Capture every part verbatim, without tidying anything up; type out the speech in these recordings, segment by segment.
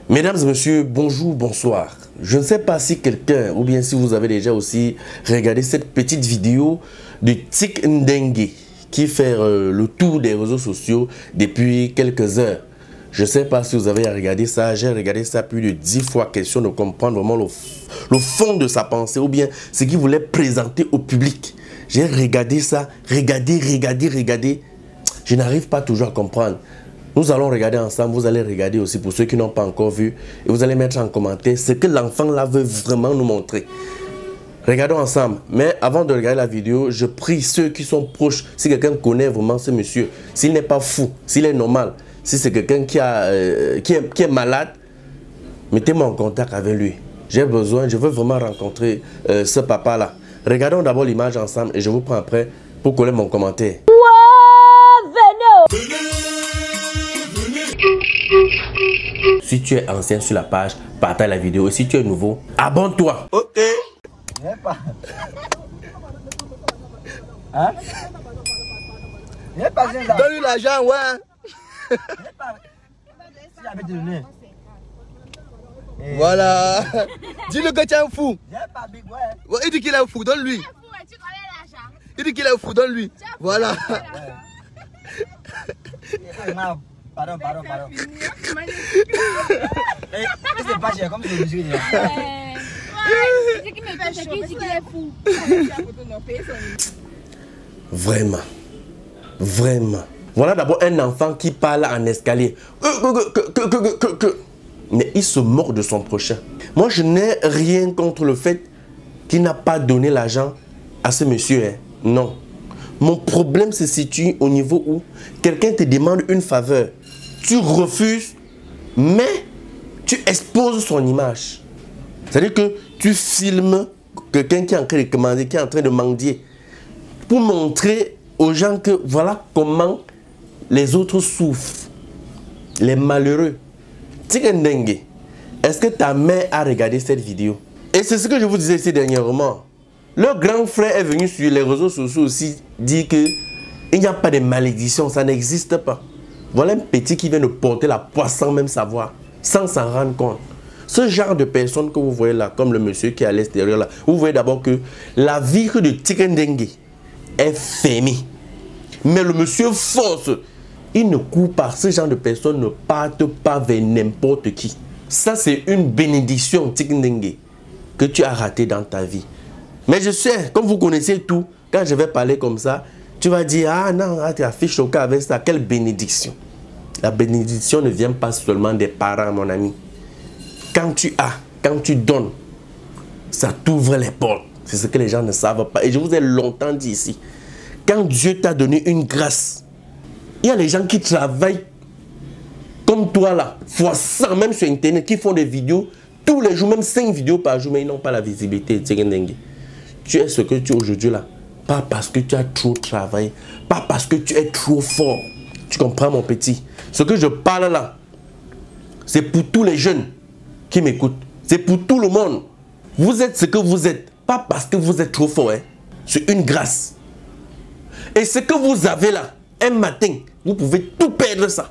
Mesdames et messieurs, bonjour, bonsoir. Je ne sais pas si quelqu'un, ou bien si vous avez déjà aussi regardé cette petite vidéo de Tik Ndenge qui fait euh, le tour des réseaux sociaux depuis quelques heures. Je ne sais pas si vous avez regardé ça, j'ai regardé ça plus de dix fois, question de comprendre vraiment le, le fond de sa pensée, ou bien ce qu'il voulait présenter au public. J'ai regardé ça, regardé, regardé, regardé. Je n'arrive pas toujours à comprendre. Nous allons regarder ensemble, vous allez regarder aussi pour ceux qui n'ont pas encore vu. Et vous allez mettre en commentaire ce que l'enfant là veut vraiment nous montrer. Regardons ensemble. Mais avant de regarder la vidéo, je prie ceux qui sont proches, si quelqu'un connaît vraiment ce monsieur, s'il n'est pas fou, s'il est normal, si c'est quelqu'un qui, euh, qui, qui est malade, mettez-moi en contact avec lui. J'ai besoin, je veux vraiment rencontrer euh, ce papa là. Regardons d'abord l'image ensemble et je vous prends après pour coller mon commentaire. Si tu es ancien sur la page, partage la vidéo. Si tu es nouveau, abonne-toi. Ok. Pas. Hein? Pas donne-lui l'argent, ouais. Pas. Voilà. Dis-le que tu es un fou. Ouais, il dit qu'il est un fou, donne-lui. Il dit qu'il est un fou, donne-lui. Voilà. Pardon, pardon, pardon. C'est pas cher, comme c'est le musique. Vraiment, vraiment. Voilà d'abord un enfant qui parle en escalier. Mais il se moque de son prochain. Moi, je n'ai rien contre le fait qu'il n'a pas donné l'argent à ce monsieur. Hein. Non. Mon problème se situe au niveau où quelqu'un te demande une faveur. Tu refuses, mais tu exposes son image. C'est-à-dire que tu filmes quelqu'un qui est en train de commander, qui est en train de mendier, pour montrer aux gens que voilà comment les autres souffrent, les malheureux. Tik Ndenge, est-ce que ta mère a regardé cette vidéo? Et c'est ce que je vous disais ici dernièrement. Le grand frère est venu sur les réseaux sociaux aussi dire que il n'y a pas de malédiction, ça n'existe pas. Voilà un petit qui vient de porter la poisse sans même savoir, sans s'en rendre compte. Ce genre de personnes que vous voyez là, comme le monsieur qui est à l'extérieur là, vous voyez d'abord que la vie de Tik Ndenge est fermée. Mais le monsieur force, il ne court pas. Ce genre de personnes ne partent pas vers n'importe qui. Ça c'est une bénédiction, Tik Ndenge, que tu as raté dans ta vie. Mais je sais, comme vous connaissez tout, quand je vais parler comme ça, tu vas dire, ah non, ah, tu as fait choquer avec ça, quelle bénédiction. La bénédiction ne vient pas seulement des parents, mon ami. Quand tu as, quand tu donnes, ça t'ouvre les portes. C'est ce que les gens ne savent pas. Et je vous ai longtemps dit ici, quand Dieu t'a donné une grâce, il y a les gens qui travaillent comme toi là, fois cent, même sur Internet, qui font des vidéos tous les jours, même cinq vidéos par jour, mais ils n'ont pas la visibilité. Tu es ce que tu es aujourd'hui là. Pas parce que tu as trop travaillé. Pas parce que tu es trop fort. Tu comprends mon petit? Ce que je parle là, c'est pour tous les jeunes qui m'écoutent. C'est pour tout le monde. Vous êtes ce que vous êtes. Pas parce que vous êtes trop fort. Hein. C'est une grâce. Et ce que vous avez là, un matin, vous pouvez tout perdre ça.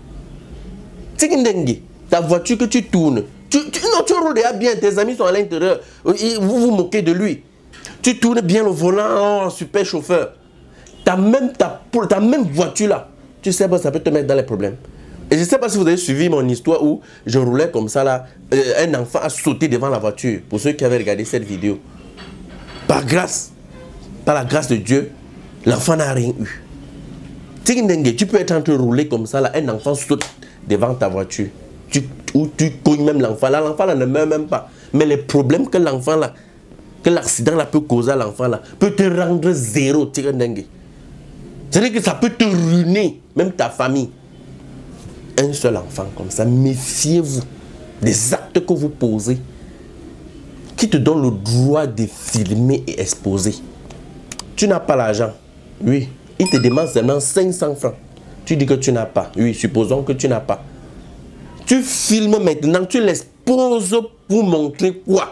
Tik Ndenge, ta voiture que tu tournes, tu, tu, non, tu roules bien, tes amis sont à l'intérieur, vous vous moquez de lui. Tu tournes bien le volant, oh, super chauffeur. Ta même, ta, ta même voiture là, tu sais pas, ça peut te mettre dans les problèmes. Et je ne sais pas si vous avez suivi mon histoire où je roulais comme ça là, euh, un enfant a sauté devant la voiture, pour ceux qui avaient regardé cette vidéo. Par grâce, par la grâce de Dieu, l'enfant n'a rien eu. Tik Ndenge, tu peux être en train de rouler comme ça là, un enfant saute devant ta voiture. Tu, ou tu cognes même l'enfant là, l'enfant là ne meurt même pas. Mais les problèmes que l'enfant là, que l'accident là peut causer à l'enfant là, peut te rendre zéro, Tik Ndenge. C'est-à-dire que ça peut te ruiner, même ta famille. Un seul enfant comme ça, méfiez-vous des actes que vous posez qui te donnent le droit de filmer et exposer. Tu n'as pas l'argent. Oui. Il te demande seulement cinq cents francs. Tu dis que tu n'as pas. Oui, supposons que tu n'as pas. Tu filmes maintenant, tu l'exposes pour montrer quoi?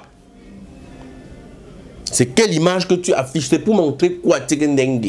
C'est quelle image que tu affiches? C'est pour montrer quoi, Tik Ndenge?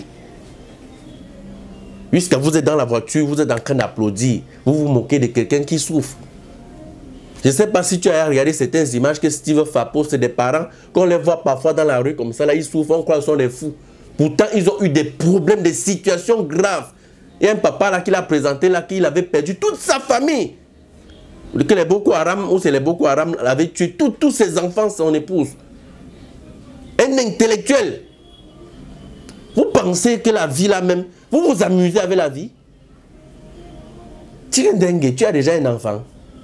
Puisque vous êtes dans la voiture, vous êtes en train d'applaudir, vous vous moquez de quelqu'un qui souffre. Je ne sais pas si tu as regardé certaines images que Steve Fa poste des parents, qu'on les voit parfois dans la rue comme ça, là, ils souffrent, on croit qu'ils sont des fous. Pourtant, ils ont eu des problèmes, des situations graves. Il y a un papa là qui l'a présenté là, qui avait perdu toute sa famille. Que les Boko Haram, ou c'est les Boko Haram, avaient tué tout, tous ses enfants, son épouse. Un intellectuel. Vous pensez que la vie là même, vous vous amusez avec la vie? Tu es dingue, tu as déjà un enfant.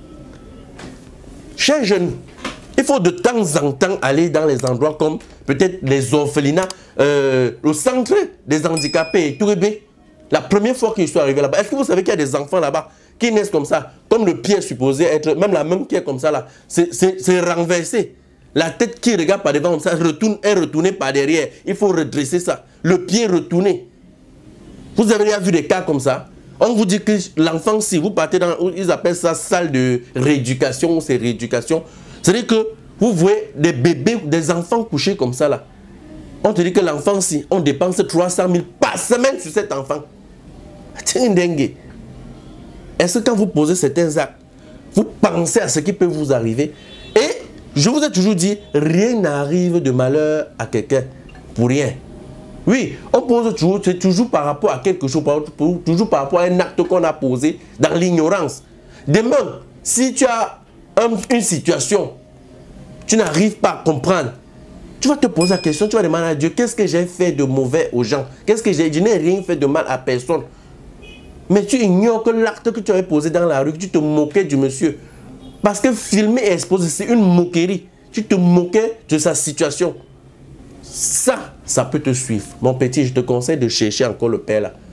Cher jeune, il faut de temps en temps aller dans les endroits comme peut-être les orphelinats, euh, le centre des handicapés et Tourébé. La première fois que je suis arrivé là-bas, est-ce que vous savez qu'il y a des enfants là-bas qui naissent comme ça, comme le pied est supposé être, même la main qui est comme ça là, c'est renversé. La tête qui regarde par devant comme ça retourne, est retournée par derrière. Il faut redresser ça. Le pied retourné. Vous avez déjà vu des cas comme ça? On vous dit que l'enfant, si vous partez dans, ils appellent ça salle de rééducation ou c'est rééducation. C'est-à-dire que vous voyez des bébés, des enfants couchés comme ça là. On te dit que l'enfant, si on dépense trois cent mille par semaine sur cet enfant. C'est une dingue. Est-ce que quand vous posez certains actes, vous pensez à ce qui peut vous arriver? Et je vous ai toujours dit, rien n'arrive de malheur à quelqu'un pour rien. Oui, on pose toujours, c'est toujours par rapport à quelque chose, toujours par rapport à un acte qu'on a posé dans l'ignorance. Demain, si tu as un, une situation, tu n'arrives pas à comprendre, tu vas te poser la question, tu vas demander à Dieu, qu'est-ce que j'ai fait de mauvais aux gens? Qu'est-ce que j'ai, je n'ai rien fait de mal à personne. Mais tu ignores que l'acte que tu avais posé dans la rue, que tu te moquais du monsieur. Parce que filmer et exposer, c'est une moquerie. Tu te moquais de sa situation. Ça, ça peut te suivre. Mon petit, je te conseille de chercher encore le père là.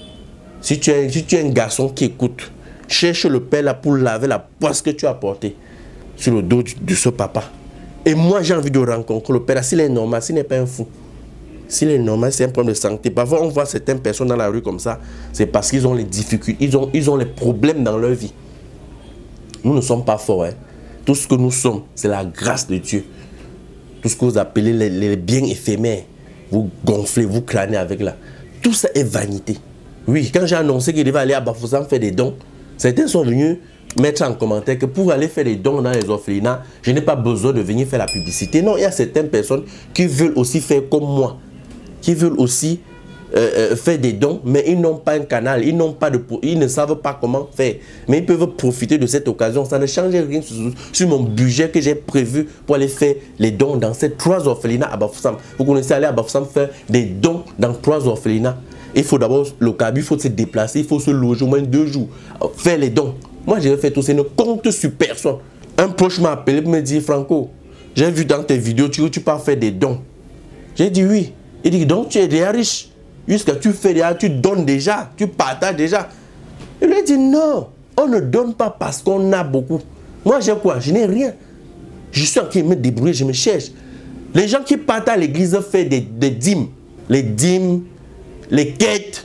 Si tu es, si tu es un garçon qui écoute, cherche le père là pour laver la poisse que tu as portée sur le dos de ce papa. Et moi, j'ai envie de rencontrer le père là. S'il est normal, s'il n'est pas un fou. S'il est normal, c'est un problème de santé. Parfois, on voit certaines personnes dans la rue comme ça. C'est parce qu'ils ont les difficultés, ils ont, ils ont les problèmes dans leur vie. Nous ne sommes pas forts. Hein. Tout ce que nous sommes, c'est la grâce de Dieu. Tout ce que vous appelez les, les biens éphémères, vous gonflez, vous crânez avec là. Tout ça est vanité. Oui, quand j'ai annoncé qu'il devait aller à Bafoussam faire des dons, certains sont venus mettre en commentaire que pour aller faire des dons dans les orphelinats, je n'ai pas besoin de venir faire la publicité. Non, il y a certaines personnes qui veulent aussi faire comme moi, qui veulent aussi euh, euh, faire des dons, mais ils n'ont pas un canal, ils, n'ont pas de, ils ne savent pas comment faire. Mais ils peuvent profiter de cette occasion. Ça ne change rien sur, sur mon budget que j'ai prévu pour aller faire les dons dans ces trois orphelinats à Bafoussam. Vous connaissez aller à Bafoussam faire des dons dans trois orphelinats. Il faut d'abord le cabis, il faut se déplacer, il faut se loger au moins deux jours, faire les dons. Moi, j'ai fait tout ça, ne compte sur personne. Un proche m'a appelé pour me dire, Franco, j'ai vu dans tes vidéos, tu, tu pars faire des dons. J'ai dit oui. Il dit, donc tu es déjà riche. Jusqu'à tu fais déjà, tu donnes déjà, tu partages déjà. Il lui a dit, non, on ne donne pas parce qu'on a beaucoup. Moi, j'ai quoi? Je n'ai rien. Je suis en train de me débrouiller, je me cherche. Les gens qui partent à l'église font des, des dîmes. Les dîmes, les quêtes.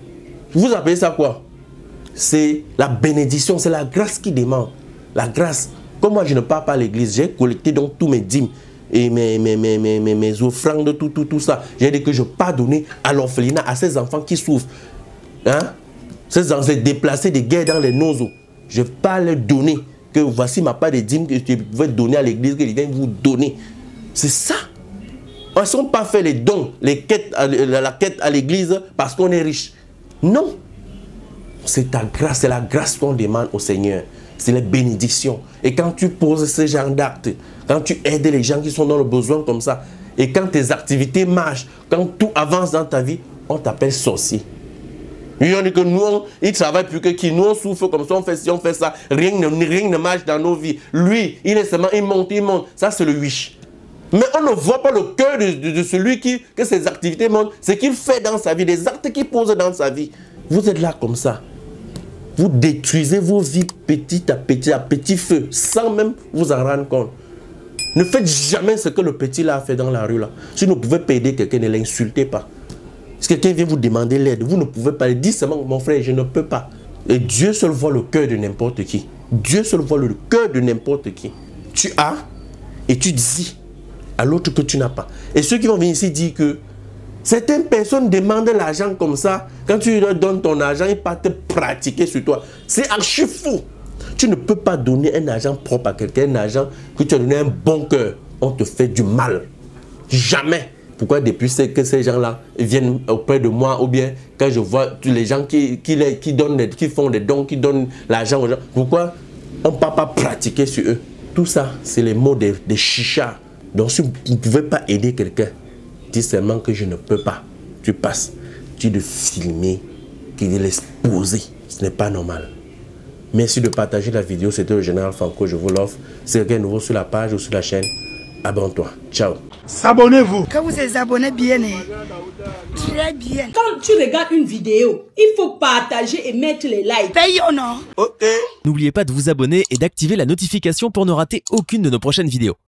Vous appelez ça quoi? C'est la bénédiction, c'est la grâce qui demande. La grâce. Comme moi, je ne pars pas à l'église, j'ai collecté donc tous mes dîmes et mes, mes, mes, mes, mes, mes offrandes, tout, tout, tout ça. J'ai dit que je pars donner à l'orphelinat, à ces enfants qui souffrent. Hein? Ces enfants déplacés des guerres dans les noseaux. Je pars leur donner. Que voici ma part de dîmes que je vais donner à l'église, que je viens vous donner. C'est ça. On ne sont pas fait les dons, les quêtes, la quête à l'église parce qu'on est riche. Non. C'est ta grâce, c'est la grâce qu'on demande au Seigneur. C'est les bénédictions. Et quand tu poses ce genre d'actes, quand tu aides les gens qui sont dans le besoin comme ça, et quand tes activités marchent, quand tout avance dans ta vie, on t'appelle sorcier. Lui, on dit que nous, on, il travaille plus que qui. Nous, on souffre comme ça, on fait ci, on fait ça. Rien ne, rien ne marche dans nos vies. Lui, il est seulement, il monte, il monte. Ça, c'est le wish. Mais on ne voit pas le cœur de, de, de celui qui, que ses activités montent. Ce qu'il fait dans sa vie, les actes qu'il pose dans sa vie. Vous êtes là comme ça. Vous détruisez vos vies petit à petit, à petit feu, sans même vous en rendre compte. Ne faites jamais ce que le petit là a fait dans la rue là. Si vous ne pouvez pas aider quelqu'un, ne l'insultez pas. Si quelqu'un vient vous demander l'aide, vous ne pouvez pas. Dites seulement, mon frère, je ne peux pas. Et Dieu seul voit le cœur de n'importe qui. Dieu seul voit le cœur de n'importe qui. Tu as et tu dis à l'autre que tu n'as pas. Et ceux qui vont venir ici dire que certaines personnes demandent l'argent comme ça. Quand tu leur donnes ton argent, ils partent te pratiquer sur toi. C'est archi fou. Tu ne peux pas donner un argent propre à quelqu'un, un argent que tu as donné un bon cœur. On te fait du mal. Jamais. Pourquoi depuis que ces gens-là viennent auprès de moi, ou bien quand je vois tous les gens qui, qui, qui, donnent des, qui font des dons, qui donnent l'argent aux gens, pourquoi on ne peut pas pratiquer sur eux? Tout ça, c'est les mots des de chichas. Donc si vous ne pouvez pas aider quelqu'un, dis seulement que je ne peux pas. Tu passes. Tu de filmer, qui de l'exposer. Ce n'est pas normal. Merci de partager la vidéo. C'était le général Franco, je vous l'offre. Si quelqu'un est nouveau sur la page ou sur la chaîne, abonne-toi. Ciao. S'abonnez-vous. Quand vous êtes abonné bien, très bien. Quand tu regardes une vidéo, il faut partager et mettre les likes. Paye ou non? Ok. N'oubliez pas de vous abonner et d'activer la notification pour ne rater aucune de nos prochaines vidéos.